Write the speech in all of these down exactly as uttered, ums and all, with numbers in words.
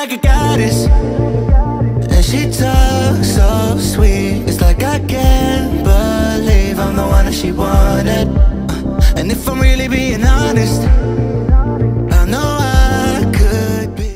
like a goddess, and she talks so sweet. It's like I can't believe I'm the one that she wanted. And if I'm really being honest, I know I could be.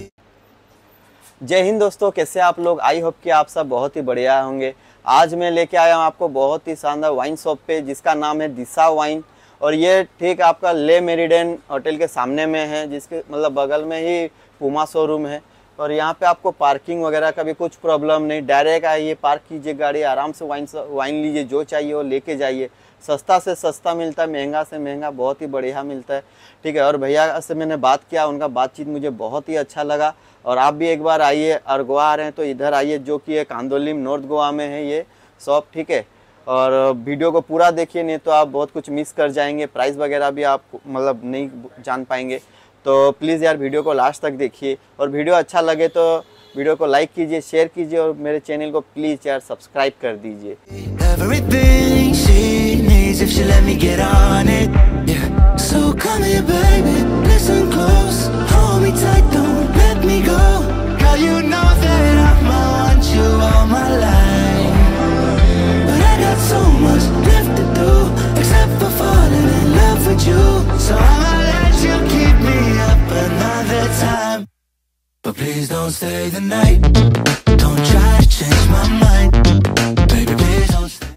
जय हिंद दोस्तों, कैसे आप लोग? I hope कि आप सब बहुत ही बढ़िया होंगे। आज मैं लेके आया हूँ आपको बहुत ही शानदार वाइन शॉप पे, जिसका नाम है दिशा वाइन। और ये ठीक आपका ले मेरिडियन होटल के सामने में है, जिसके मतलब बगल में ही पुमा शोरूम है। और यहाँ पे आपको पार्किंग वगैरह का भी कुछ प्रॉब्लम नहीं, डायरेक्ट आइए, पार्क कीजिए गाड़ी, आराम से वाइन वाइन लीजिए, जो चाहिए वो लेके जाइए। सस्ता से सस्ता मिलता है, महंगा से महंगा बहुत ही बढ़िया मिलता है, ठीक है। और भैया से मैंने बात किया, उनका बातचीत मुझे बहुत ही अच्छा लगा। और आप भी एक बार आइए, और गोवा आ रहे हैं तो इधर आइए, जो कि एक कांदोलिम नॉर्थ गोवा में है ये शॉप, ठीक है। और वीडियो को पूरा देखिए, नहीं तो आप बहुत कुछ मिस कर जाएंगे, प्राइस वगैरह भी आप मतलब नहीं जान पाएंगे। तो प्लीज़ यार वीडियो को लास्ट तक देखिए, और वीडियो अच्छा लगे तो वीडियो को लाइक कीजिए, शेयर कीजिए, और मेरे चैनल को प्लीज़ यार सब्सक्राइब कर दीजिए। Everything she needs if she let me get on it, yeah. So come here baby, listen close, hold me tight, don't let me go. Girl, you know that I'ma want you all my life, but I got so much left to do, except for falling in love with you. So I'ma let you keep me up another time, but please don't stay the night, don't try to change my mind, baby please don't stay.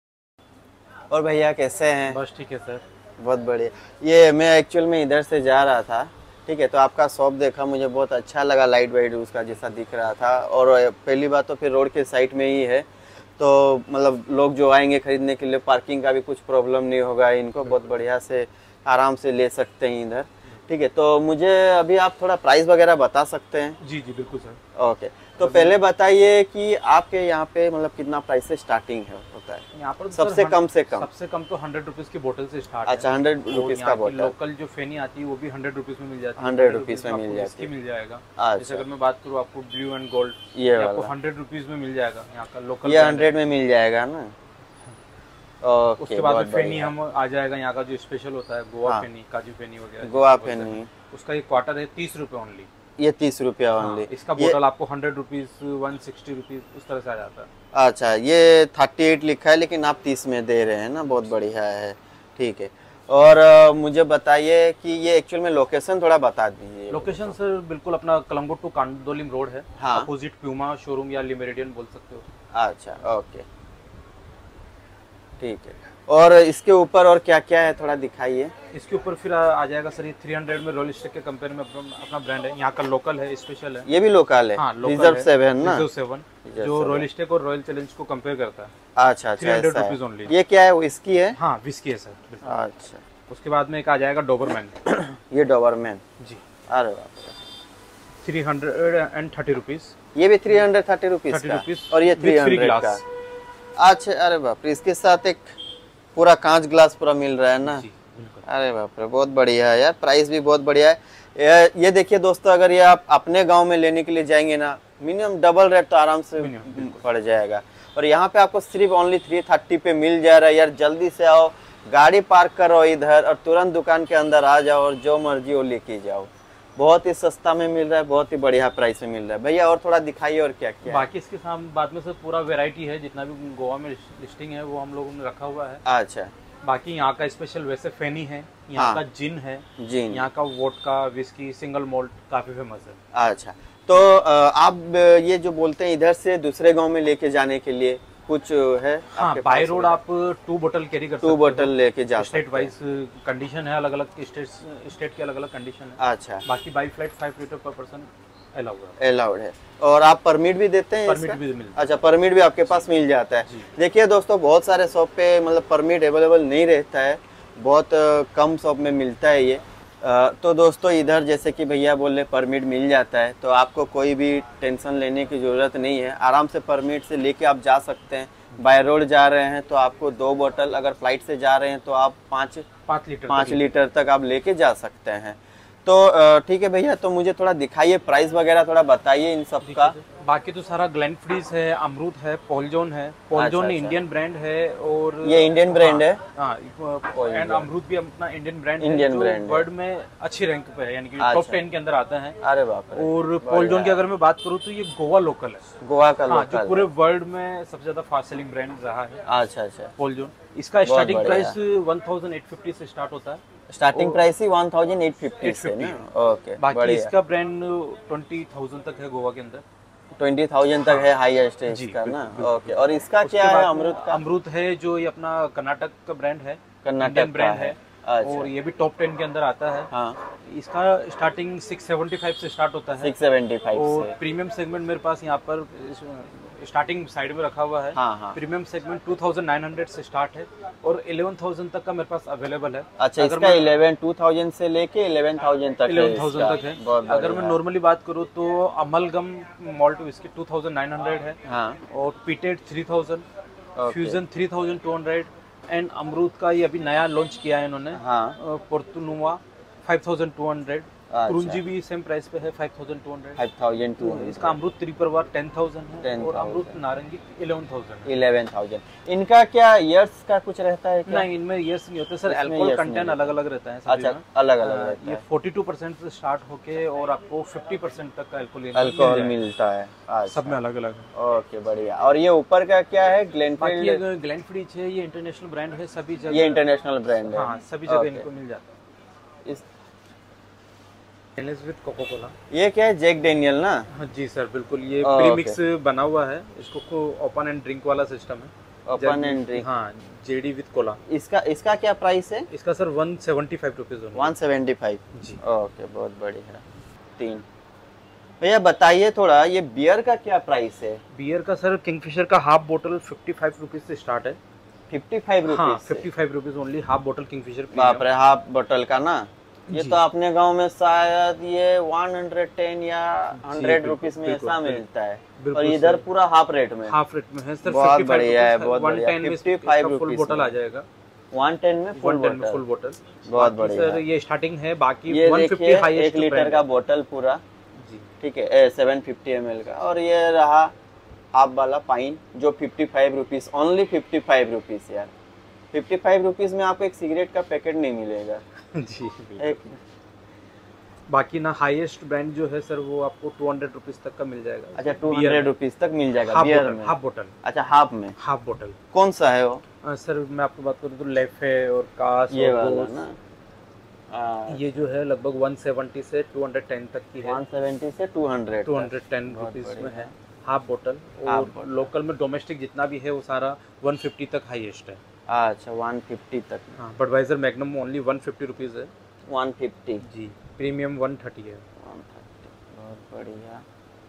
और भैया कैसे हैं? बस ठीक है sir, बहुत बढ़िया। ये मैं एक्चुअल में इधर से जा रहा था, ठीक है, तो आपका शॉप देखा, मुझे बहुत अच्छा लगा, लाइट वाइट उसका जैसा दिख रहा था। और पहली बात तो फिर रोड के साइड में ही है, तो मतलब लोग जो आएंगे ख़रीदने के लिए, पार्किंग का भी कुछ प्रॉब्लम नहीं होगा इनको, बहुत बढ़िया से आराम से ले सकते हैं इधर, ठीक है। तो मुझे अभी आप थोड़ा प्राइस वगैरह बता सकते हैं? जी जी बिल्कुल सर। ओके, तो पहले बताइए कि आपके यहाँ पे मतलब कितना प्राइस से स्टार्टिंग है होता है? यहाँ पर सबसे कम से कम सबसे कम तो हंड्रेड रुपीज़ की बोतल से स्टार्ट अच्छा, हंड्रेड रुपीज़ का बोतल। लोकल जो फेनी आती है वो भी हंड्रेड रुपीज़ में मिल जाती है, हंड्रेड रुपीज़ में मिल जाती है, मिल जाएगा। अच्छा। जैसे अगर मैं बात करूँ आपको ब्लू एंड गोल्ड, ये आपको हंड्रेड रुपीज़ में मिल जाएगा यहाँ का लोकल, ये हंड्रेड में मिल जाएगा ना। ओके, उसके बाद में फेनी हम आ जाएगा, यहाँ का जो स्पेशल होता है गोवा हाँ। फेनी, काजू फेनी वगैरह, गोवा फेनी, उसका एक क्वार्टर है तीस रुपये ओनली, ये तीस रुपया ओनली। हाँ, इसका बोतल आपको hundred rupees one sixty rupees उस तरह से आ जाता है। अच्छा, ये थर्टी एट लिखा है लेकिन आप तीस में दे रहे हैं ना, बहुत बढ़िया है, ठीक है। और uh, मुझे बताइए कि ये एक्चुअल में लोकेशन थोड़ा बता दीजिए। लोकेशन सर बिल्कुल अपना कलंगो टू कांदोलिम रोड है, हाँ। अपोजिट प्यूमा शोरूम या लिमेरिडियन बोल सकते हो। अच्छा, ओके, ठीक है। और इसके ऊपर और क्या क्या है थोड़ा दिखाइए। इसके ऊपर फिर आ जाएगा सर, ये थ्री हंड्रेड में रॉयल स्टेक के कंपेयर में अपना ब्रांड है, यहाँ का लोकल है, स्पेशल है। ये भी लोकल है? हाँ, रिजर्व सेवन ना, रिजर्व सेवन जो रॉयल स्टेक और रॉयल चैलेंज को कंपेयर करता है। अच्छा अच्छा, थ्री हंड्रेड रुपीज ओनली। ये क्या है, विस्की है? हाँ विस्की है सर। अच्छा, उसके बाद में एक आ जाएगा डोबरमैन। ये डोबरमैन जी, अरे बाप रे, three hundred and thirty rupees. ये भी थ्री हंड्रेड थर्टी रुपीज का, और ये थ्री हंड्रेड का। अच्छा, अरे बाप रे, इसके साथ एक पूरा कांच ग्लास पूरा मिल रहा है ना। अरे बाप रे, बहुत बढ़िया है यार, प्राइस भी बहुत बढ़िया है। ये देखिए दोस्तों, अगर ये आप अपने गांव में लेने के लिए जाएंगे ना, मिनिमम डबल रेट तो आराम से पड़ जाएगा। और यहाँ पे आपको सिर्फ ओनली थ्री थर्टी पे मिल जा रहा है यार। जल्दी से आओ, गाड़ी पार्क करो इधर, और तुरंत दुकान के अंदर आ जाओ, और जो मर्जी वो लेके जाओ। बहुत ही सस्ता में मिल रहा है, बहुत ही बढ़िया प्राइस में मिल रहा है। भैया और थोड़ा दिखाइए और क्या क्या बाकी इसके सामने बाद में से पूरा वैरायटी है, जितना भी गोवा में लिस्टिंग है वो हम लोगों ने रखा हुआ है। अच्छा, बाकी यहाँ का स्पेशल वैसे फेनी है, यहाँ हाँ। का जिन है, जिन, यहाँ का वोडका, विस्की, सिंगल मोल्ट काफी फेमस है। अच्छा, तो आप ये जो बोलते हैं इधर से दूसरे गांव में लेके जाने के लिए कुछ है? हाँ, बाय रोड आप टू बोतल कैरी कर सकते हो, टू बोतल लेके जा सकते हैं। स्टेट वाइज कंडीशन है, अलग अलग स्टेट स्टेट के अलग अलग कंडीशन है। अच्छा, बाकी by flight five litre per person allowed है। अलाउड है। और आप परमिट भी देते हैं? परमिट भी मिलता है। अच्छा, परमिट भी आपके पास मिल जाता है। देखिए दोस्तों, बहुत सारे शॉप पे मतलब परमिट अवेलेबल नहीं रहता है, बहुत कम शॉप में मिलता है ये। तो दोस्तों इधर जैसे कि भैया बोले परमिट मिल जाता है, तो आपको कोई भी टेंशन लेने की ज़रूरत नहीं है, आराम से परमिट से लेके आप जा सकते हैं। बाय रोड जा रहे हैं तो आपको दो बोतल, अगर फ्लाइट से जा रहे हैं तो आप पाँच पाँच लीटर पाँच लीटर तक आप लेके जा सकते हैं। तो अ, ठीक है भैया, तो मुझे थोड़ा दिखाइए, प्राइस वगैरह थोड़ा बताइए इन सब का। बाकी तो सारा ग्लेनफ्रीज है, अमरूद है, पोलजोन है। पोलजोन अच्छा, इंडियन ब्रांड है और ये इंडियन ब्रांड है। हाँ, एंड अमरूद भी अपना इंडियन ब्रांड है, इंडियन जो ब्रांड वर्ल्ड में अच्छी रैंक पे है, यानी कि अच्छा। टॉप टेन के अंदर आता है। अरे बाप रे। और पोलजोन की अगर मैं बात करूँ तो ये गोवा लोकल है। गोवा का हाँ, लोकल जो पूरे वर्ल्ड में सबसे ज्यादा फास्ट सेलिंग ब्रांड रहा है अच्छा अच्छा। पोलजोन। इसका स्टार्टिंग बढ़िया। Price one thousand eight fifty से स्टार्ट होता है। स्टार्टिंग प्राइस ही वन थाउजेंड एट फिफ्टी से ना। ओके, बाकी बढ़िया। इसका ब्रांड ट्वेंटी थाउजेंड तक है गोवा के अंदर। ट्वेंटी थाउजेंड तक है हाईएस्ट है जी, इसका ना। बिल्कुल, ओके, और इसका उसके क्या है बाद में अमरूद का? अमरूद है जो ये अपना कर्नाटक का ब्रांड है, कर्नाटक इंडियन का ब्रांड है। है। अच्छा। और ये भी टॉप टेन के अंदर आता है। हाँ, इसका स्टार्टिंग सिक्स सेवेंटी फाइव से स्टार्ट होता है। सिक्स सेवेंटी फाइव और से। प्रीमियम सेगमेंट मेरे पास यहाँ पर स्टार्टिंग साइड में रखा हुआ है। हाँ, हाँ। Premium segment two thousand nine hundred से स्टार्ट है और इलेवन थाउजेंड तक का मेरे पास अवेलेबल है। अच्छा, इसका इलेवन टू थाउजेंड से लेके इलेवन थाउजेंड तक है इलेवन थाउजेंड इसका। तक है। बहुत अगर मैं बढ़िया। नॉर्मली बात करूँ तो amalgam malt whisky two thousand nine hundred है। हाँ, और peated three thousand, okay. Fusion three thousand two hundred and Amrut का ये अभी नया लॉन्च किया है इन्होंने, हाँ, पोर्तुनुआ फाइव थाउजेंड टू हंड्रेड। अच्छा। कुरुंजी भी सेम प्राइस पे है five thousand two hundred. Five thousand two इसका अमरूद त्रिपरवार टेन थाउजेंड है टेन और Amrut thousand. Naarangi eleven thousand है। Eleven thousand. इनका क्या ईयर्स का कुछ रहता है क्या? नहीं, इनमें ईयर्स नहीं होते सर, इसमें अल्कोहल years कंटेंट नहीं अलग अलग रहता है सभी अच्छा, में। अलग अलग अ, रहता ये है। फोर्टी टू परसेंट से स्टार्ट होके और आपको फिफ्टी परसेंट तक का अल्कोहल अल्कोहल मिलता है। अच्छा। सब में अलग अलग है। ओके, बढ़िया। और ये ऊपर का क्या है? बाकी ग्लेनफील्ड। अगर ग्लेनफ्रीज है, ये इंटरनेशनल ब्रांड है, सभी जगह ये इंटरनेशनल ब्रांड है। हाँ, सभी जगह ओके। इनको मिल जाता है। इस विद कोको कोला। ये क्या है? जैक डेनियल ना? हाँ जी सर, बिल्कुल। ये ओके। प्रीमिक्स बना हुआ है, इसको ओपन एंड ड्रिंक वाला सिस्टम है। Open and drink. हाँ, जेडी विद कोला। इसका इसका क्या प्राइस है? इसका sir one seventy five rupees one seventy five. जी। ओके, बहुत बढ़िया। तीन। भैया बताइए थोड़ा, ये बियर का क्या प्राइस है? बियर का सर किंगफिशर का हाफ बोतल फिफ्टी फाइव रुपीज से स्टार्ट है। फिफ्टी फाइव हाँ, rupees fifty five rupees only half बोतल किंगफिशर। बाप रे, हाफ बोतल का ना? ये जी। तो अपने गांव में शायद ये वन हंड्रेड टेन या हंड्रेड बिल्कुल, रुपीस में बिल्कुल, ऐसा बिल्कुल। मिलता है। बिल्कुल और इधर सर। पूरा हाफ रेट में। हाफ रेट में है सर। बहुत बढ़िया है, बहुत बढ़िया। वन टेन में फिफ्टी इसका फाइव फुल रुपीस बोतल आ में। जाएगा। वन टेन में फुल वन टेन में बोतल। फुल बोतल। बहुत बाकी बढ़िया। सर ये स्टार्टिंग है, बाकी ये वन फिफ्टी देखिए, हाईएस्ट एक लीटर का बोतल पूरा, जी। ठीक है, सेवन फिफ्टी एम एल का। और ये रहा हाफ वाला पाइन, जो fifty five rupees, only fifty five rupees यार। फिफ्टी फाइव रुपीस में आपको एक सिगरेट का पैकेट नहीं मिलेगा। जी, बिल्कुल। एक बाकी ना हाईएस्ट ब्रांड जो है सर वो आपको टू हंड्रेड रुपीज तक का मिल जाएगा। अच्छा, टू हंड्रेड रुपीस तक मिल जाएगा हाफ बियर बोतल, में? हाफ बोतल। अच्छा, हाफ में। हाफ बोतल। कौन सा है वो? आ, सर मैं आपको बात करूँ तो लेफे और कास ये और वाला गोस, ना? आ, ये जो है लगभग वन सेवेंटी से टू हंड्रेड टेन तक की है। वन सेवेंटी से two hundred two hundred ten बहुत रुपीज में बढ़िया। है हाफ बोतल। हाफ और बोतल। लोकल में डोमेस्टिक जितना भी है वो सारा वन फिफ्टी तक हाईएस्ट है। अच्छा, वन फिफ्टी तक। हाँ, Budweiser Magnum only one fifty rupees है। One fifty. जी। प्रीमियम वन थर्टी है। One thirty. बहुत बढ़िया।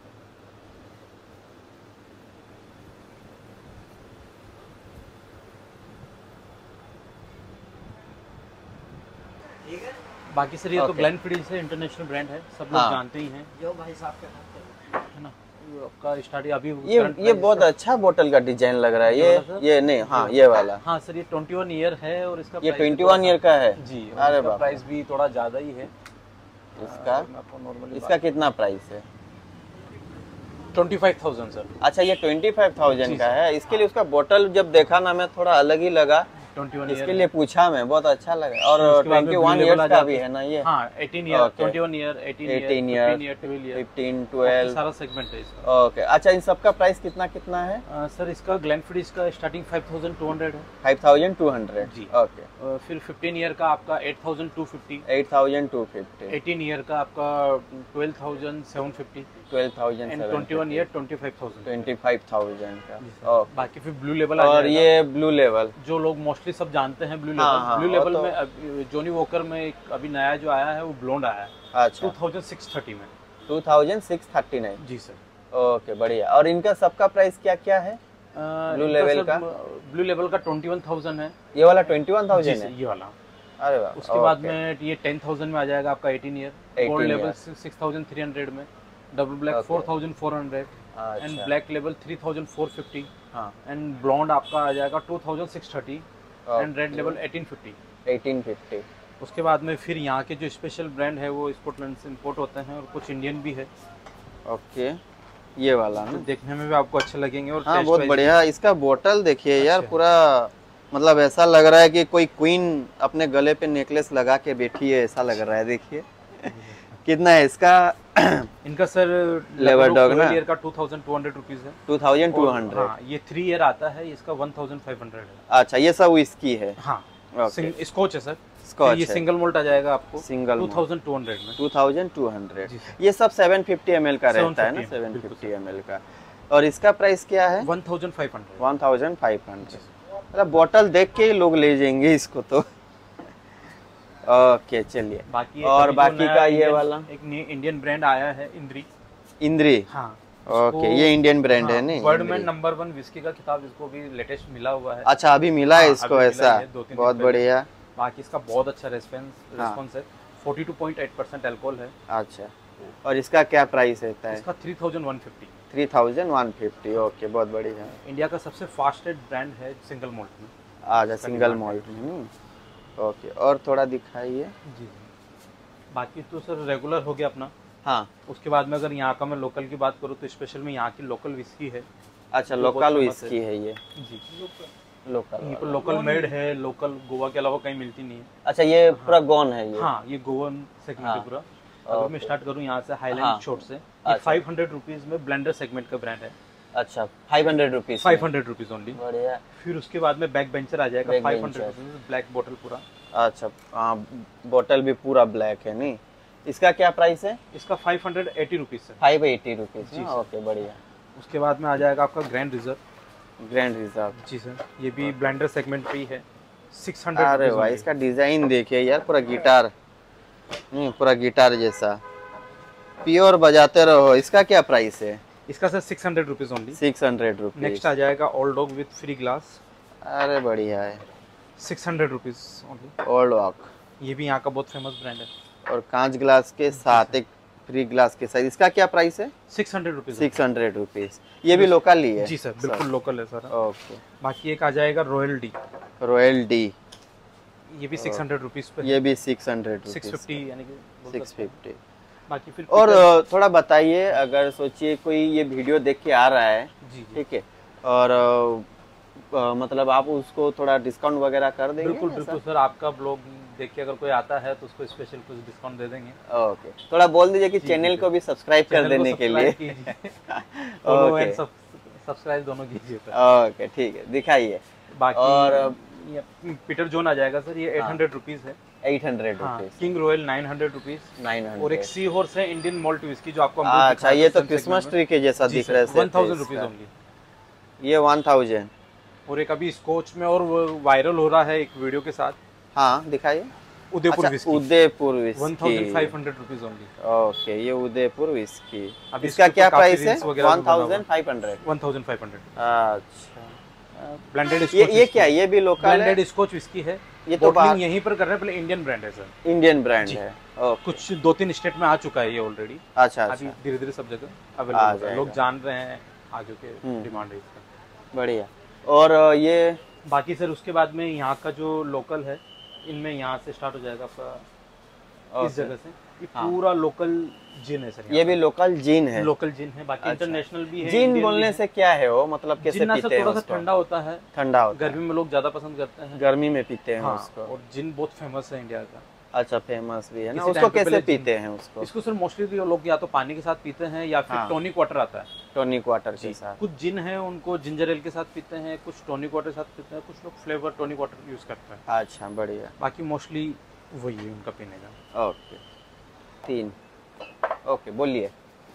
बाकी सर ये तो Okay. ग्लेनफिडील से इंटरनेशनल ब्रांड है, सब लोग हाँ। जानते ही हैं। जो भाई साहब के है ना, ये आपका स्टार्टिंग अभी ये current ये price बहुत इसका- अच्छा बोतल का डिजाइन लग रहा है। ये ये वाला सर? ये नहीं, हाँ, ये वाला। हाँ सर, ये ट्वेंटी वन ईयर है और इसका ये price भी ट्वेंटी थोड़ा वन ईयर का है? सा- जी। अरे इसका बाप रे। प्राइस भी थोड़ा ज्यादा ही है इसका मैं आपको नॉर्मली इसका कितना प्राइस है? Twenty five thousand sir. अच्छा, ये ट्वेंटी फाइव जी थाउजेंड का सर। है। इसके लिए उसका बोतल जब देखा ना, मैं थोड़ा अलग ही लगा, ट्वेंटी वन इसके लिए पूछा मैं, बहुत अच्छा लगा। और उसके बाद में twenty one blue label years आ का जाता भी है। है ना ये? हाँ, eighteen year, Okay. Twenty one year, eighteen year, eighteen fifteen year, year, twelve year, fifteen, twelve. सारा सेगमेंट है इसका। ओके। अच्छा, इन सब का प्राइस कितना कितना है? अ, सर इसका ग्लेनफिडील का starting five thousand two hundred है। Five thousand two hundred. जी। ओके। अ, फिर फिफ्टीन ईयर का आपका eight thousand two fifty. Eight thousand two fifty. Eighteen year का आपका twelve thousand seven fifty. Twelve thousand and twenty one year twenty five thousand. Twenty five thousand का। Okay. बाकी फिर ब्लू लेवल आ और जाएगा। ये ब्लू लेवल जो लोग मोस्टली सब जानते हैं ब्लू हाँ, लेवल। हाँ, ब्लू वो लेवल तो- में अभी जोनी वॉकर में एक अभी नया जो आया है वो ब्लोंड आया है अच्छा, टू थाउजेंड सिक्स थर्टी में। Two thousand six thirty nine. जी सर। ओके, बढ़िया। और इनका सबका प्राइस क्या क्या है? ब्लू लेवल का? ब्लू लेवल का ट्वेंटी वन थाउजेंड है। ये वाला ट्वेंटी वन जी थाउजेंड सर, है? ये वाला। अरे वाह। उसके बाद में ये टेन थाउजेंड में आ जाएगा आपका एटीन ईयर। eighteen गोल्ड लेवल year। Six thousand three hundred में। Double black Okay। Four thousand four hundred. And अच्छा। ब्लैक लेवल थ्री थाउजेंड फोर फिफ्टी। हाँ, एंड ब्लॉन्ड आपका आ जाएगा two thousand six thirty. And red लेवल एटीन फिफ्टी। Eighteen fifty. उसके बाद में फिर यहाँ के जो स्पेशल ब्रांड है वो स्कॉटलैंड से इंपोर्ट होते हैं और कुछ इंडियन भी है। ओके, ये वाला तो ना, देखने में भी आपको अच्छे लगेंगे और हाँ taste बहुत wise बढ़िया। इसका बोतल देखिए यार, अच्छा। पूरा मतलब ऐसा लग रहा है कि कोई क्वीन अपने गले पे नेकलेस लगा के बैठी है, ऐसा लग रहा है। देखिए कितना है इसका? भी- इनका सर Lever dog ना? ईयर का two thousand two hundred rupees है। टू थाउजेंड टू और हंड्रेड हाँ, ये थ्री ईयर आता है, इसका वन थाउजेंड फाइव हंड्रेड है। अच्छा, ये सब विस्की है। हाँ, ओके, स्कॉच है सर। स्कॉच ये है। सिंगल मोल्ट आ जाएगा आपको single two thousand two hundred में। Two thousand two hundred. जी सर। ये सब सेवन फिफ्टी एम एल का रहता है ना? Seven seven fifty, fifty M L का। और इसका प्राइस क्या है? One thousand five hundred. One thousand five hundred. मतलब बोतल देख के ही लोग ले जाएंगे इसको तो। ओके चलिए, बाकी और अभी जो बाकी नया का ये इंडियन- वाला एक न्यू इंडियन ब्रांड आया है, इंद्री। इंद्री। हाँ, ओके, ये इंडियन ब्रांड है नहीं? वर्ल्ड में इंद्री। नंबर वन विस्की का खिताब इसको भी लेटेस्ट मिला हुआ है। अच्छा, अभी मिला है हाँ, इसको? अभी मिला ऐसा है, दो तीन दिन बहुत पहले। बढ़िया। बाकी इसका बहुत अच्छा रेस्पॉन्स हाँ। रेस्पॉन्स है। Forty two point eight percent alcohol है। अच्छा, और इसका क्या प्राइस रहता है? इसका three thousand one fifty. Three thousand one fifty. Okay, बहुत बढ़िया। इंडिया का सबसे फास्टेस्ट ब्रांड है सिंगल मोल्ट में। अच्छा, सिंगल मॉल्ट में नहीं? ओके, और थोड़ा दिखाइए। जी जी। बाकी तो सर रेगुलर हो गया अपना। हाँ, उसके बाद में अगर यहाँ का मैं लोकल की बात करूँ तो स्पेशल में यहाँ की लोकल विस्की है। अच्छा, जो बहुत लोकल फेमस विस्की है ये? जी, लोकल यहाँ पर लोकल मेड है, लोकल गोवा के अलावा कहीं मिलती नहीं है। अच्छा, ये पूरा गॉन है ये? हाँ, ये गोवन सेगमेंट हाँ। है पूरा। अगर मैं स्टार्ट करूँ यहाँ से हाईलैंड हाँ। शॉट से, अच्छा। ये फाइव हंड्रेड रुपीज में ब्लेंडर सेगमेंट का ब्रांड है। अच्छा, five hundred rupees five hundred rupees only. बढ़िया। फिर उसके बाद में बैक बेंचर आ जाएगा, back five hundred bencher. Rupees black बोतल पूरा। अच्छा, हाँ, बोतल भी पूरा ब्लैक है नहीं? इसका क्या प्राइस है? इसका फाइव हंड्रेड एटी रुपीज है। Five eighty rupees. जी सर। ओके, बढ़िया। उसके बाद में आ जाएगा आपका ग्रैंड रिजर्व। Grand reserve. जी सर, ये भी ब्लेंडर सेगमेंट पे ही है। सिक्स हंड्रेड अरे भाई, इसका डिजाइन देखिए यार, पूरा गिटार। हम्म, पूरा गिटार जैसा, प्योर बजाते रहो। इसका क्या प्राइस है? इसका sir six hundred rupees only. Six hundred rupees. Next आ जाएगा old dog with free glass. अरे बढ़िया है। Six hundred rupees only. Old walk, ये भी यहाँ का बहुत फेमस ब्रांड है। और कांच ग्लास के साथ एक फ्री ग्लास के साथ। इसका क्या प्राइस है? Six hundred rupees. Six hundred rupees. ये भी लोकल ही है? जी सर, बिल्कुल लोकल है सर। ओके। बाकी एक आ जाएगा रॉयल डी। रॉयल डी, ये भी सिक्स हंड्रेड रुपीज पे। ये भी six hundred six rupees. Fifty यानी कि बोल सिक्स सकते हैं। फिफ्टी। बाकी फिर और पीटर- अ, थोड़ा बताइए, अगर सोचिए कोई ये वीडियो देख के आ रहा है, जी जी, ठीक है, और अ, अ, मतलब आप उसको थोड़ा डिस्काउंट वगैरह कर देंगे? बिल्कुल ऐसा? बिल्कुल सर, आपका ब्लॉग देख के अगर कोई आता है तो उसको स्पेशल कुछ डिस्काउंट दे देंगे। ओके, थोड़ा बोल दीजिए कि जी, चैनल जी, को भी सब्सक्राइब कर चैनल को देने के लिए। सब्सक्राइब कीजिए। Follow okay. एंड सब्सक्राइब दोनों कीजिए सर। ओके, ठीक है, दिखाइए। बाकी और ये पीटर जोन आ जाएगा सर, ये एट हंड्रेड रुपीज है। एट हंड्रेड हाँ, rupees. King royal nine hundred rupees. Nine और एक हंड्रेड। सी हॉर्स है इंडियन मॉल्ट विस्की जो आपको हम लोग अच्छा, दिखाए ये थे तो सन क्रिसमस segment ट्री के जैसा में। दिख जी रहा सर, वन थाउजेंड है रुपीज इसका। ओनली। ये वन थाउजेंड। और एक अभी स्कोच में और वायरल हो रहा है एक वीडियो के साथ, हाँ, दिखाइए। उदयपुर अच्छा, whisky. Udaipur one thousand whisky. Five hundred rupees only. Okay, ये उदयपुर विस्की। अभी इसका इसके क्या ऊपर काफी प्राइस है? reels वगैरह वन भी बना हुआ thousand five hundred. One thousand five hundred. अच्छा, ब्लेंडेड ये ये क्या है? ये भी लोकल है? ब्लेंडेड स्कॉच विस्की है। ये ये तो तो बाहर- यहीं पर कर रहे हैं, पहले इंडियन ब्रांड है सर। इंडियन ब्रांड जी। है? ओके। कुछ दो तीन स्टेट में आ चुका है ये ऑलरेडी। अच्छा अभी अच्छा, धीरे धीरे सब जगह आ अवेलेबल है, जाएगा। लोग जान रहे हैं, आगे के हम्म। डिमांड है इसका। बढ़िया। और अ, ये बाकी सर उसके बाद में यहाँ का जो लोकल है, इनमें यहाँ से स्टार्ट हो जाएगा आपका इस ओके। जगह से। ये हाँ। पूरा लोकल जिन है सर। ये भी लोकल जीन है? लोकल जिन है, बाकी अच्छा। इंटरनेशनल भी है। जीन इंडियन बोलने भी से क्या है वो, मतलब है। कैसे जिन ना पीते सर हैं थोड़ा सा उसको? ठंडा होता है, ठंडा होता है? गर्मी में लोग ज्यादा पसंद करते हैं। गर्मी में पीते हैं हाँ, उसको? और जिन बहुत फेमस है इंडिया का। अच्छा, फेमस भी है ना? इसी उसको time पे कैसे पहले पीते जिन- हैं उसको? इसको सर मोस्टली लोग या तो पानी के साथ पीते हैं या फिर हाँ। टॉनिक वाटर आता है। टॉनिक वाटर के साथ? कुछ जिन है उनको जिंजर एल के साथ पीते हैं, कुछ टॉनिक वाटर के साथ पीते हैं, कुछ लोग फ्लेवर टॉनिक वाटर यूज करते हैं। अच्छा, बढ़िया। बाकी मोस्टली वही है उनका पीने का। ओके, तीन। ओके, बोलिए।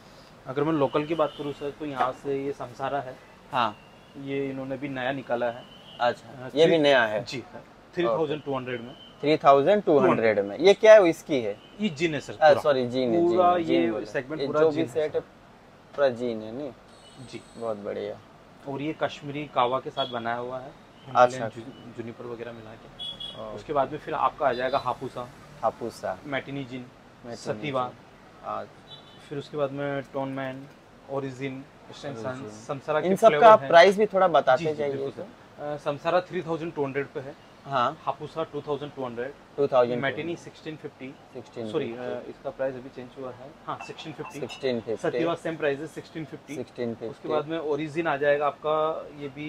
अगर मैं लोकल की बात करूँ सर, तो यहाँ से ये समसारा है। हाँ, ये इन्होंने भी नया निकाला है। अच्छा, ये भी नया है? जी sir, three thousand two hundred में। थ्री थाउजेंड टू हंड्रेड में। ये क्या है? विस्की है? ये जिन है सर पूरा। सॉरी, जीन है। पूरा जीन, जीन ये बोले। segment ये पूरा जो जीन भी है सेट है पूरा जीन है नहीं? जी। बहुत बढ़िया। और ये कश्मीरी कावा के साथ बनाया हुआ है, अच्छा। हिमालयन जू- जूनिपर वगैरह मिला के। उसके बाद में फिर आपका आ जाएगा हापुसा, हापुसा, मैटिनी जिन, मैटिनी सतीवा। आज फिर उसके बाद में टोनमैन, ओरिजिन, समसारा के इन सब का फ्लेवर हैं। प्राइस भी थोड़ा जी, बताते जी, जाइए। बिल्कुल सर। अ, Samsara three thousand two hundred पे है। हाँ Hapusa two thousand two hundred, two thousand matinee sixteen fifty, sixteen sorry इसका प्राइस अभी चेंज हुआ है, हाँ सिक्सटीन फिफ्टी, सिक्सटीन फिफ्टी सटीवा सेम प्राइस है सिक्सटीन फिफ्टी। सिक्सटीन उसके फिफ्टी बाद में ओरिजिन आ जाएगा आपका, ये भी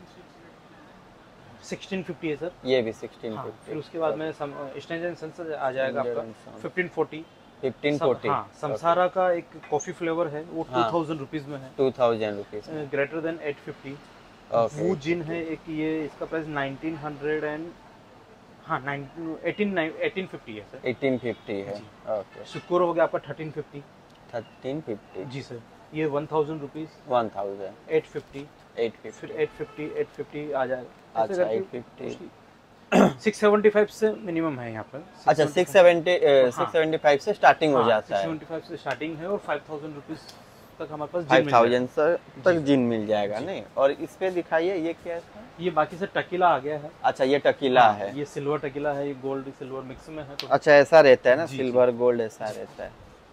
सिक्सटीन फिफ्टी है सर, ये भी सिक्सटीन हाँ, फिफ्टी फिर उसके बाद में स्टैंडर्ड एंड सन्स आ जाएगा आपका फिफ्टीन फोर्टी, फिफ्टीन फोर्टी हाँ समसारा का एक कॉफी फ्लेवर है वो टू थाउजेंड रुपीज में है, two thousand rupees greater than eight fifty. Okay वो जिन है एक, ये इसका प्राइस नाइनटीन हंड्रेड एंड हाँ एटीन एटीन फिफ्टी है सर, एटीन फिफ्टी है। जी। ओके सुकोर हो गया आपका थर्टीन फिफ्टी, थर्टीन फिफ्टी जी सर, ये one thousand rupees, one thousand eight fifty, eight फिर fifty eight fifty eight fifty आ जाएगा। अच्छा eight fifty six seventy five से मिनिमम है यहाँ पर, अच्छा six seventy six seventy five से स्टार्टिंग हो जाता है, सेवेंटी फाइव से स्टार्टिंग है और फाइव थाउजेंड रुपीज तक हमारे पास फाइव थाउजेंड तक जिन मिल जाएगा नहीं। और इस पे दिखाइए ये क्या है? ये बाकी से टकीला आ गया है। अच्छा ये टकीला हाँ, है, ये सिल्वर टकीला है, ये गोल्ड सिल्वर मिक्स में है तो अच्छा ऐसा रहता है ना, जी, सिल्वर गोल्ड ऐसा रहता है।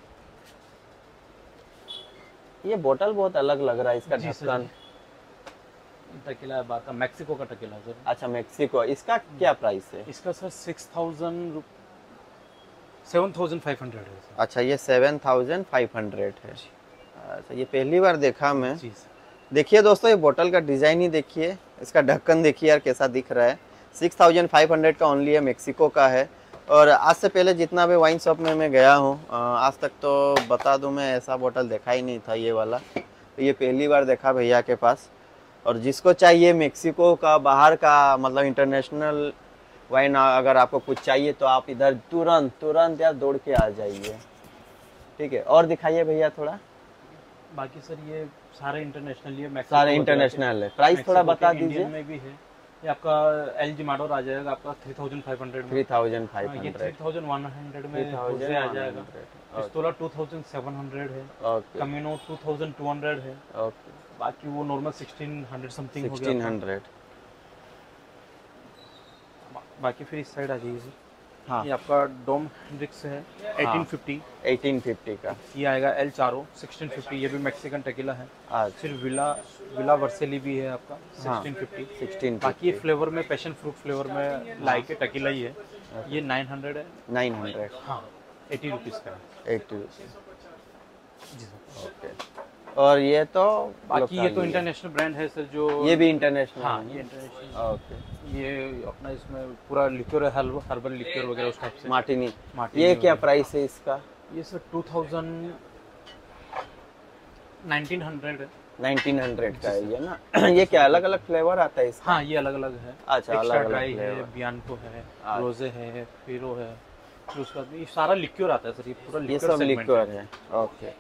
ये बोतल बहुत अलग लग रहा है, इसका जी सर। ढक्कन। टकीला है बात का, मैक्सिको का टकीला है सर। अच्छा मैक्सिको, इसका क्या प्राइस है? इसका sir six thousand seven thousand five hundred है सर। अच्छा ये सेवन थाउजेंड फाइव हंड्रेड है। अच्छा ये पहली बार देखा मैं। जी सर। देखिए दोस्तों ये बोतल का डिज़ाइन ही देखिए, इसका ढक्कन देखिए यार कैसा दिख रहा है। सिक्स थाउजेंड फाइव हंड्रेड का ओनली है, मेक्सिको का है। और आज से पहले जितना भी वाइन शॉप में मैं गया हूँ आज तक तो बता दूँ मैं ऐसा बोतल देखा ही नहीं था ये वाला, तो ये पहली बार देखा भैया के पास। और जिसको चाहिए मेक्सिको का बाहर का मतलब इंटरनेशनल वाइन अगर आपको कुछ चाहिए तो आप इधर तुरंत तुरंत यार दौड़ के आ जाइए, ठीक है। और दिखाइए भैया थोड़ा। बाकी सर ये सारे इंटरनेशनल, ये मैक्सिको सारे इंटरनेशनल है। प्राइस थोड़ा बता दीजिए। में भी है, ये आपका एल जी माडोर आ जाएगा आपका थ्री थाउजेंड फाइव हंड्रेड में, थ्री थाउजेंड फाइव ये three hundred thousand one hundred में होजे आ जाएगा। पिस्तोला टू थाउजेंड सेवन हंड्रेड है, okay Camino two thousand two hundred है, ओके बाकी वो नॉर्मल सिक्सटीन हंड्रेड समथिंग हो सिक्सटीन गया। हंड्रेड। बाकी फिर इस साइड आ जाइए जी। हाँ ये आपका डोम हेंड्रिक्स है एटीन फिफ्टी, एटीन फिफ्टी का। ये आएगा एल चारो सिक्सटीन फिफ्टी, ये भी मैक्सिकन टकीला है। आज फिर विला विला वर्सेली भी है आपका सिक्सटीन फिफ्टी। सिक्सटीन बाकी ये फ्लेवर में पैशन फ्रूट फ्लेवर में लाइक टकीला ही है, ये नाइन हंड्रेड है। नाइन हंड्रेड हाँ एटी रुपीज़ का है। एट्टी रुपीज़ जी सर। ओके। और ये तो बाकी ये तो local ही है। इंटरनेशनल ब्रांड है सर जो, ये भी इंटरनेशनल हाँ है। ये इंटरनेशनल, ओके। ये अपना इसमें पूरा लिक्योर है, हर्बल हर्बल लिक्योर वगैरह उस टाइप से। मार्टिनी, मार्टिनी ये क्या वगैरह। प्राइस है इसका? ये sir two thousand nineteen hundred है। नाइनटीन हंड्रेड का है ये ना। ये क्या अलग अलग फ्लेवर आता है इसका? हाँ ये अलग अलग है। अच्छा, एक्स्ट्रा अलग-अलग ड्राई है, flavor। बियानको है, अच्छा। रोजे है, फिरो है, फिर उसके बाद में ये सारा लिक्योर आता है सर, ये पूरा ये लिक्योर सब segment लिक्विड है। ओके।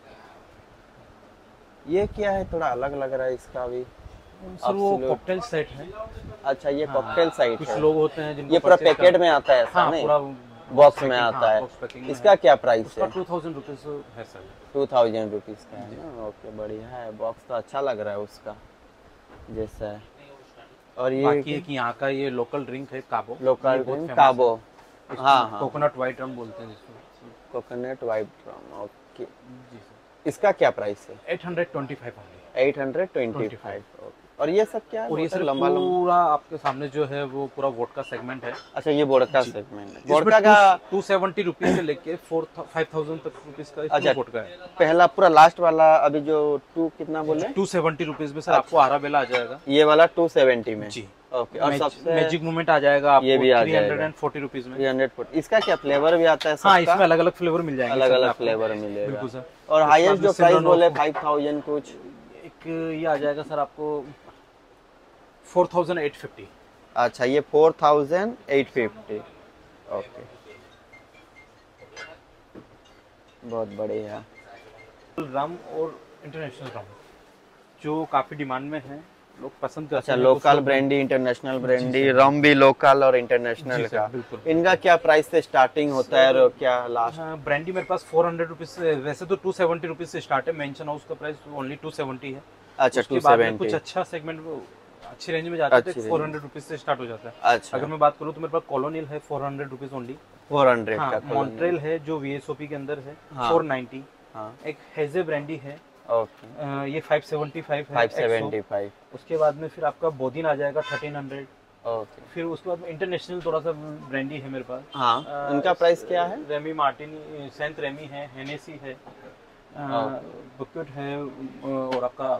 ये क्या है, थोड़ा अलग लग रहा है इसका भी। सर वो Absolute। कॉकटेल सेट है। अच्छा ये हाँ, कॉकटेल साइट कुछ है। लोग होते हैं जिनको ये पूरा purchase पैकेट कर- में आता है ऐसा हाँ नहीं? पूरा बॉक्स में packing, आता हाँ, है। box packing में इसका है। क्या प्राइस उसका है? टू थाउजेंड रुपीज है सर। टू थाउजेंड रुपीज़ का है ना। ओके बढ़िया है, बॉक्स तो अच्छा लग रहा है उसका जैसा है। और ये बाकी एक यहाँ का ये लोकल ड्रिंक है काबो, लोकल ये बहुत ड्रिंक famous काबो। है। इसको हाँ हाँ कोकोनट वाइट रम बोलते हैं जिसको। Coconut white rum. ओके। जी सर। इसका क्या प्राइस है? Eight hundred twenty five eight hundred twenty five. और ये सब क्या है? और ये सर लंबा लंबा। पूरा आपके सामने जो है वो पूरा वोडका सेगमेंट है। अच्छा ये वोडका सेगमेंट है। वोडका का टू सेवेंटी रुपीज से लेके फोर फाइव थाउजेंड तक रुपीज का अच्छा। इसमें वोडका है। पहला पूरा लास्ट वाला अभी जो टू कितना बोले? टू सेवेंटी रुपीज में सर आपको आराबेला आ जाएगा। ये वाला टू सेवेंटी में। जी। ओके। और सबसे मैजिक मूवमेंट आ जाएगा आपको ये भी आ three hundred and forty rupees में। Three hundred forty. इसका क्या फ्लेवर भी आता है सबका? हाँ इसमें अलग अलग फ्लेवर मिल जाएंगे। अलग सर अलग आपको। फ्लेवर मिलेगा। बिल्कुल सर। और हाईएस्ट जो उसके प्राइस बाद में बोले सिमरन फाइव थाउजेंड कुछ। एक ये आ जाएगा सर आपको फोर थाउजेंड एट फिफ्टी। अच्छा ये four thousand eight fifty. Okay बहुत बढ़िया। रम और इंटरनेशनल रम जो काफी डिमांड में है, लोग पसंद करते अच्छा हैं। लोकल कुछ ब्रांडी, इंटरनेशनल ब्रांडी, रम भी लोकल और इंटरनेशनल जी सर, का। बिल्कुल। इनका क्या प्राइस से स्टार्टिंग होता है और क्या लास्ट? हाँ, ब्रांडी मेरे पास फोर हंड्रेड रुपीज से, वैसे तो टू सेवेंटी रुपीज से स्टार्ट है। मेंशन हाउस का प्राइस ओनली टू सेवेंटी है। अच्छा उसके टू बाद में सेवेंटी। कुछ अच्छा सेगमेंट अच्छी रेंज में जाते अच्छी थे, range। फोर हंड्रेड रुपीज से स्टार्ट हो जाता है। अच्छा अगर मैं बात करूँ तो मेरे पास कॉलोनियल है four hundred rupees only. Four hundred हाँ, का मॉन्ट्रेल है जो वीएसओपी के अंदर है हाँ। Four ninety. हाँ एक हेजे ब्रांडी है, ओके अ, ये फाइव सेवेंटी फाइव है फाइव एक्सो। Seventy five. उसके बाद में फिर आपका बोदिन आ जाएगा थर्टीन हंड्रेड। ओके। फिर उसके बाद में इंटरनेशनल थोड़ा सा ब्रांडी है मेरे पास। हाँ, अ, उनका प्राइस क्या है? रेमी मार्टिनी, सेंट रेमी है, हेनेसी है, बुकेट है, और आपका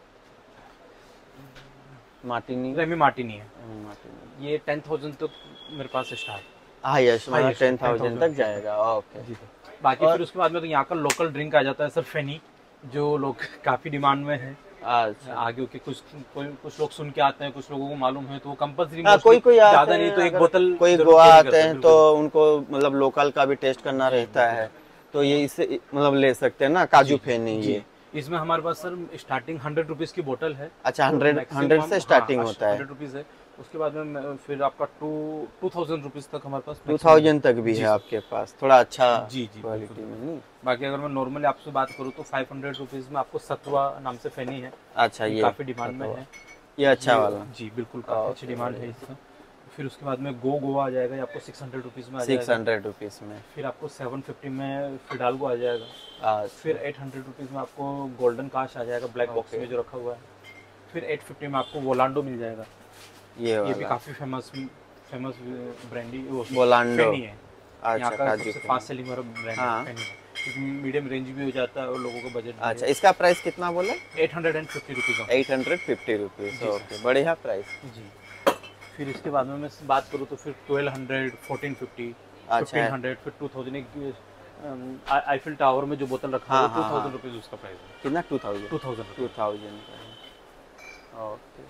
मार्टिनी, रेमी मार्टिनी है। मार्टिनी ये टेन थाउजेंड तक मेरे पास स्टार्ट। हाईएस्ट मतलब Highest, टेन थाउजेंड ten तक thousand जाएगा। ओके। जी सर। बाकी और- फिर उसके बाद में तो यहाँ का लोकल ड्रिंक आ जाता है सर, फेनी, जो लोग काफी डिमांड में है। अच्छा। आगे के कुछ कोई कुछ लोग सुन के आते हैं, कुछ लोगों को मालूम है तो वो कंपलसरी, हाँ, कोई कोई आते ज्यादा हैं, नहीं तो एक अगर बोतल कोई जरूर गोवा carry आते करते हैं बिल्कुल। तो उनको मतलब लोकल का भी टेस्ट करना रहता है, तो ये इससे मतलब ले सकते हैं ना काजू फेनी जी। ये। इसमें हमारे पास सर स्टार्टिंग हंड्रेड रुपीज की बोतल है। अच्छा, हंड्रेड हंड्रेड से स्टार्टिंग होता है। हंड्रेड रुपीज है। उसके बाद में मैं- फिर आपका टू टू थाउजेंड रुपीज तक हमारे पास टू maximum थाउजेंड तक भी जी है सर। आपके पास, थोड़ा अच्छा जी जी क्वालिटी बिल्कुल। में नहीं। बाकी अगर मैं नॉर्मली आपसे बात करूँ तो फाइव हंड्रेड रुपीज में आपको सतवा नाम से फेनी है। अच्छा, ये काफी डिमांड में है ये अच्छा ये- वाला जी बिल्कुल, काफी अच्छी डिमांड है इसका। फिर उसके बाद में गो गोवा आ जाएगा, ये आपको सिक्स हंड्रेड रुपीज में आ सिक्स जाएगा। हंड्रेड रुपीज में। फिर आपको सेवन फिफ्टी में फिडाल्गो आ जाएगा। अच्छा, फिर एट हंड्रेड रुपीज में आपको गोल्डन काश आ जाएगा, ब्लैक बॉक्स Okay. में जो रखा हुआ है। फिर एट फिफ्टी में आपको वोलांडो मिल जाएगा। ये ये भी वाला काफी फेमस फेमस ब्रांडी वो वोलांडो। फेनी है। अच्छा, यहाँ का काजू सबसे फेनी। फास्ट सेलिंग वाला ब्रांड हाँ। है फेनी है, क्योंकि मीडियम रेंज भी हो जाता है और लोगों का बजट अच्छा, इसका प्राइस कितना बोले? Eight hundred and fifty rupees eight hundred fifty rupees. जी, ओके, बढ़िया प्राइस। जी। फिर इसके बाद में मैं बात करूँ तो फिर ट्वेल्व हंड्रेड, फोर्टीन फिफ्टी, अच्छा। फिफ्टीन हंड्रेड, फिर टू थाउजेंड एक आईफिल टावर में जो बोतल रखा हाँ, है टू हाँ, थाउजेंड हाँ। रुपीज उसका प्राइस है। कितना? Two thousand two thousand two thousand okay.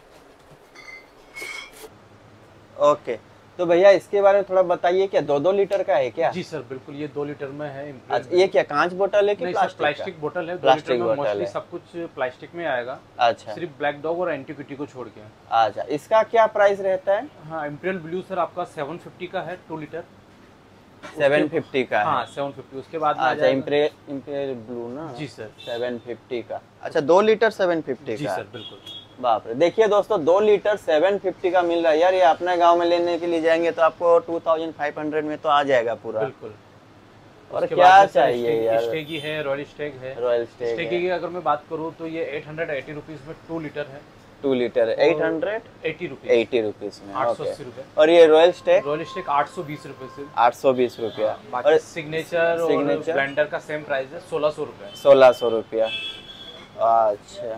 Okay, तो भैया इसके बारे में थोड़ा बताइए, क्या दो दो लीटर का है क्या? जी सर बिल्कुल, ये दो लीटर में है। अच्छा, ये क्या कांच बोतल है कि नहीं सर, प्लास्टिक का? प्लास्टिक बोतल है। दो प्लास्टिक लीटर में बोतल मोस्टली है। सब कुछ प्लास्टिक में आएगा, अच्छा सिर्फ ब्लैक डॉग और एंटीक्विटी को छोड़ के। अच्छा, इसका क्या प्राइस रहता है? हाँ, इम्पीरियल ब्लू सर आपका सेवन फिफ्टी का है, टू लीटर। सेवन फिफ्टी का हाँ है। Seven fifty. उसके बाद में आ अच्छा, जाएगा- इम्पेरियल इम्पेरियल ब्लू ना? जी सर। सेवन फिफ्टी का। अच्छा, दो लीटर सेवन फिफ्टी जी का। सर बिल्कुल। बाप रे, देखिए दोस्तों, दो लीटर सेवन फिफ्टी का मिल रहा है यार। ये अपने गांव में लेने के लिए जाएंगे तो आपको टू थाउजेंड फाइव हंड्रेड में तो आ जाएगा पूरा। बिल्कुल। और उसके क्या बाद में सर चाहिए स्टेगी- यार? स्टेगी है, रॉयल स्टेग है। रॉयल स्टेग स्टेगी है। की अगर मैं बात करूँ तो ये एट हंड्रेड एटी रुपीज में टू लीटर है। Two litre eight hundred eighty rupees, eighty rupees में। आठ सौ ओके। अस्सी रुपए। और ये रॉयल स्टेग रॉयल स्टेग आठ सौ बीस रुपए से। आठ सौ बीस रुपया। बाकी और सिग्नेचर और सिग्नेचर? ब्लेंडर का सेम प्राइस है, सोलह सौ रुपए। सोलह सौ रुपया। अच्छा,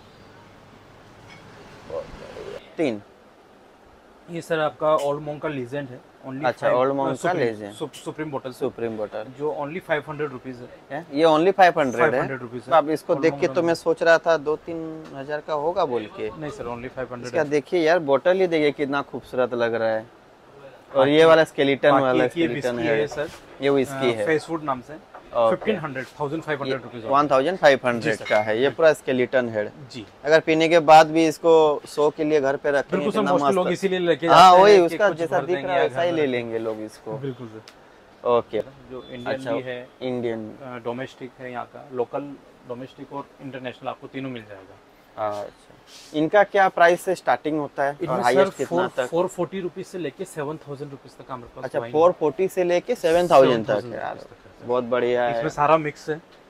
तीन। ये सर आपका ओल्ड मॉन्क का लीजेंड है। ओनली अच्छा, ओल्ड मॉन्क का Legend। सुप्रीम बोतल सुप्रीम बोतल जो ओनली फाइव हंड्रेड रुपीज है। है? ये ओनली फाइव हंड्रेड फाइव है। हंड्रेड रुपीज तो अब इसको Old देख के Monk तो मैं सोच रहा था दो तीन हजार का होगा बोल के। नहीं सर, ओनली फाइव हंड्रेड इसका देखिए यार, बोतल ही देखिए कितना खूबसूरत लग रहा है। और ये वाला स्केलेटन वाला स्केलेटन है, सर। ये विस्की है। फेस फूड नाम से Okay. Fifteen hundred, thousand five hundred rupees. One thousand five hundred sir. का है ये पूरा स्केलेटन हेड। जी अगर पीने के बाद भी इसको शो के लिए घर पे रखेंगे बिल्कुल सर, कितना मोस्टली लोग मस्त। इसीलिए लेके जाते हाँ, हैं वही कि उसका कुछ जैसा भर दिख देंगे रहा है या वैसा ही घर ले में। लेंगे लोग इसको। बिल्कुल सर। ओके। जो इंडियन अच्छा, भी है, इंडियन। डोमेस्टिक है यहाँ का, लोकल, डोमेस्टिक और इंटरनेशनल आपको तीनों मिल जाएगा। अच्छा, इनका क्या प्राइस से स्टार्टिंग होता है और इनमें हाईएस्ट सर कितना फोर तक? फोर फोर्टी रुपीज से लेके सेवन थाउजेंड रुपीज तक हमारे पास अच्छा, wine फोर फोर्टी से लेके सेवन थाउजेंड तक seven thousand है यार, रुपीज तक है। बहुत बढ़िया है। इसमें सारा मिक्स है।